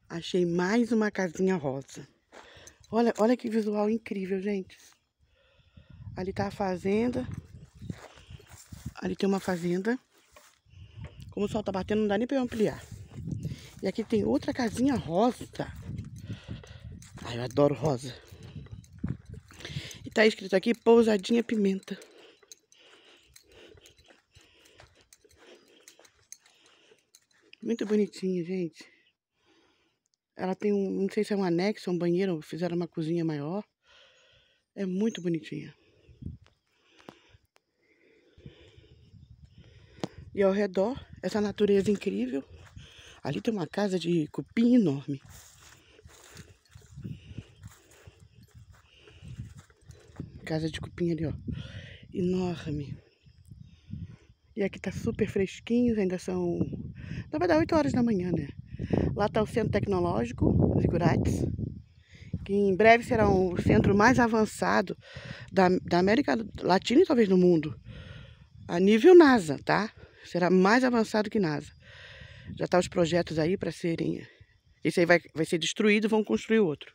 Achei mais uma casinha rosa. Olha que visual incrível, gente. Ali tá a fazenda. Ali tem uma fazenda. Como o sol tá batendo, não dá nem pra eu ampliar. E aqui tem outra casinha rosa. Ai, eu adoro rosa. E tá escrito aqui, Pousadinha Pimenta. Muito bonitinha, gente. Ela tem não sei se é um anexo, um banheiro, fizeram uma cozinha maior. É muito bonitinha. E ao redor, essa natureza incrível. Ali tem uma casa de cupim enorme. Casa de cupim ali, ó. Enorme. E aqui tá super fresquinho, ainda são... Na verdade, 8 horas da manhã, né? Lá tá o Centro Tecnológico, Zigurates, que em breve será o centro mais avançado da América Latina e talvez no mundo. A nível NASA, tá? Será mais avançado que NASA. Já tá os projetos aí para serem... Esse aí vai ser destruído, vão construir outro.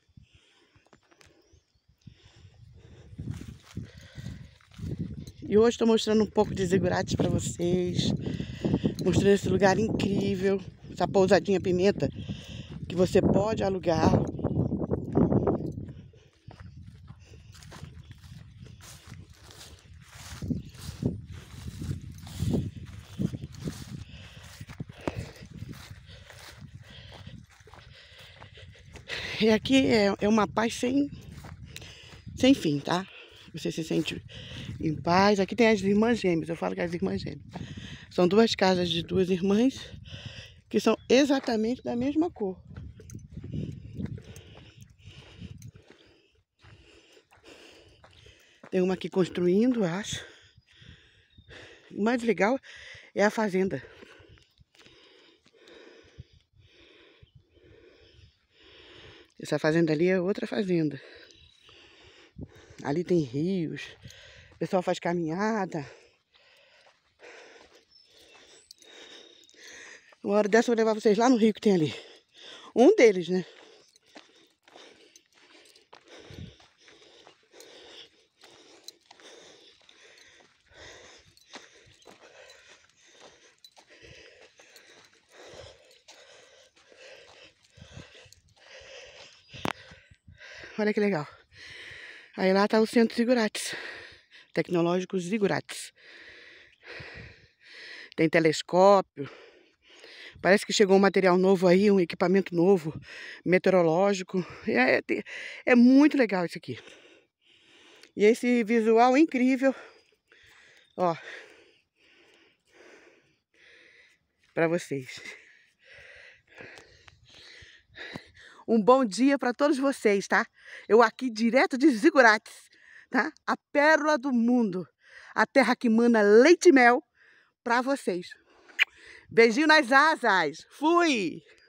E hoje estou mostrando um pouco de Zigurates para vocês. Mostrando esse lugar incrível. Essa pousadinha Pimenta que você pode alugar. E aqui é uma paz sem fim, tá? Você se sente em paz. Aqui tem as irmãs gêmeas. Eu falo que as irmãs gêmeas. São duas casas de duas irmãs que são exatamente da mesma cor. Tem uma aqui construindo, eu acho. O mais legal é a fazenda. Essa fazenda ali é outra fazenda. Ali tem rios. O pessoal faz caminhada. Uma hora dessa eu vou levar vocês lá no rio que tem ali. Um deles, né? Olha que legal. Aí lá tá o Centro Zigurates. Tecnológico Zigurates. Tem telescópio. Parece que chegou um material novo aí, um equipamento novo, meteorológico. É muito legal isso aqui. E esse visual incrível, ó, para vocês. Um bom dia para todos vocês, tá? Eu aqui direto de Zigurates, tá? A pérola do mundo. A terra que mana leite e mel para vocês. Beijinho nas asas. Fui!